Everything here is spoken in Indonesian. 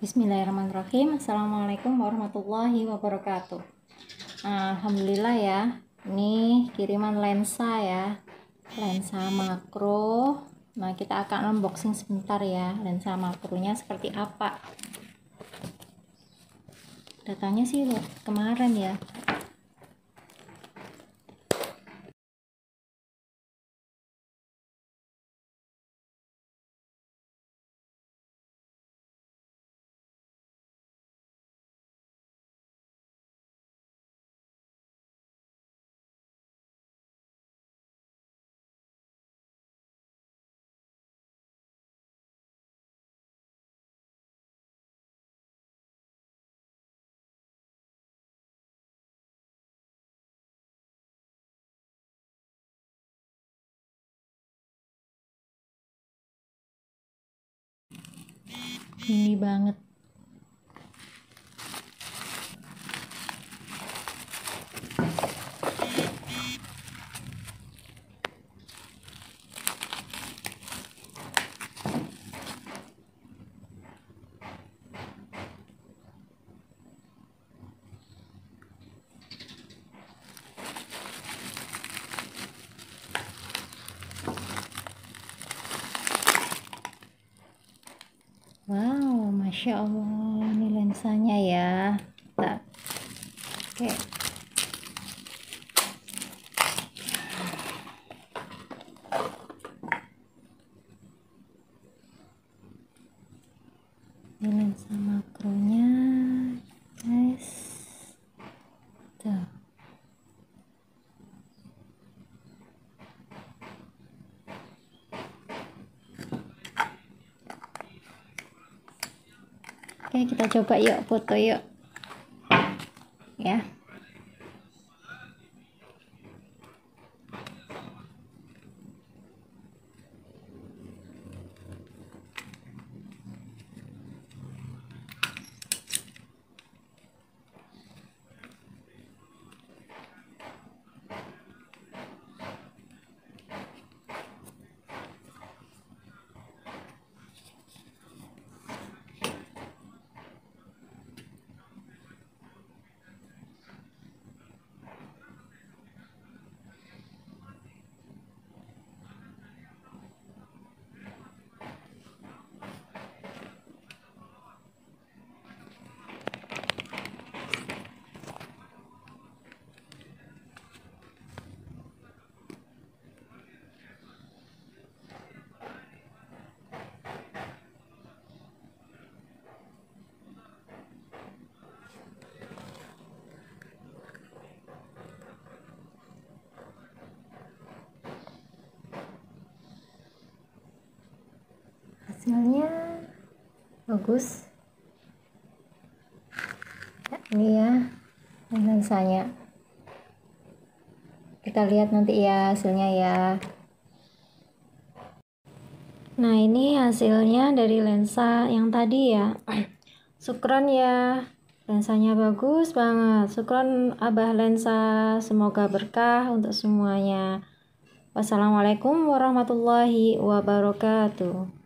Bismillahirrahmanirrahim. Assalamualaikum warahmatullahi wabarakatuh. Alhamdulillah ya, ini kiriman lensa ya, lensa makro. Nah, kita akan unboxing sebentar ya, lensa makronya seperti apa. Datanya sih kemarin ya. Ini banget. Wow, Masya Allah, ini lensanya ya. Oke. Ini lensa makronya, guys. Tuh. Oke, kita coba yuk, foto yuk ya. Hasilnya bagus ya, ini ya lensanya. Kita lihat nanti ya hasilnya ya. Nah, ini hasilnya dari lensa yang tadi ya. Syukron ya, lensanya bagus banget. Syukron Abah Lensa, semoga berkah untuk semuanya. Wassalamualaikum warahmatullahi wabarakatuh.